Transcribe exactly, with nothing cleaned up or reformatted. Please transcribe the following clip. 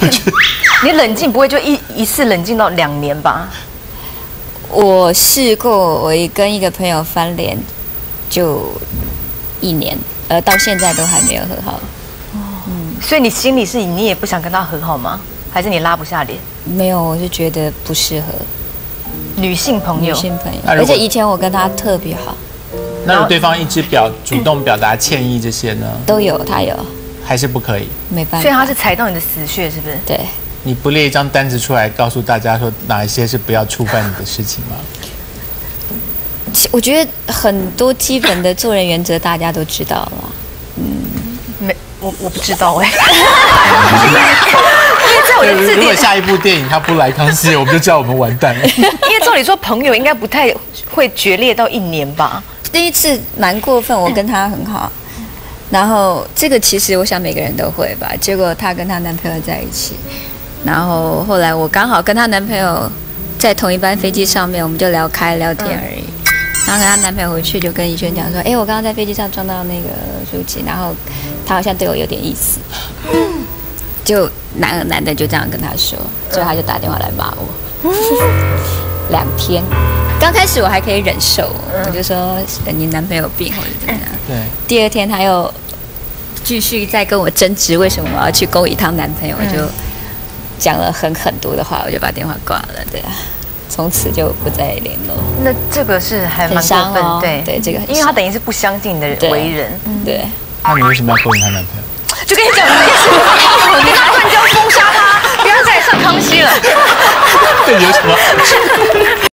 你冷静不会就一一次冷静到两年吧？ 我试过，我跟一个朋友翻脸，就一年，呃，到现在都还没有和好。 嗯，所以你心里是你也不想跟他和好吗？还是你拉不下脸？ 没有，我是觉得不适合。 女性朋友， 女性朋友，而且以前我跟他特别好。 那如果对方一直表主动表达歉意这些呢？ 都有，他有， 还是不可以？ 没办法。 所以他是踩到你的死穴，是不是？ 对。 你不列一张单子出来，告诉大家说哪一些是不要触犯你的事情吗？ 我觉得很多基本的做人原则大家都知道了。 嗯，没，我我不知道哎。因为在我的字典， 如果下一部电影他不来康熙，我们就知道我们完蛋了。 因为照理说，朋友应该不太会决裂到一年吧？ 第一次蛮过分，我跟他很好，然后这个其实我想每个人都会吧。结果她跟她男朋友在一起，然后后来我刚好跟她男朋友在同一班飞机上面，我们就聊开聊天而已。然后跟她男朋友回去就跟怡萱讲说：“哎，我刚刚在飞机上撞到那个舒淇，然后他好像对我有点意思。”就男男的就这样跟他说，所以他就打电话来骂我。两天，刚开始我还可以忍受，我就说你男朋友病或者怎么样。 对。 第二天他又继续在跟我争执，为什么我要去勾引他男朋友，我就讲了很很多的话，我就把电话挂了。对啊，从此就不再联络。 那这个是还蛮过分， 哦、 对对，这个因为他等于是不相信你的为人。 对。 那你为什么要勾引她男朋友？ 就跟你讲的意思，你打算就要封杀他，不要再上康熙了。 这有什么？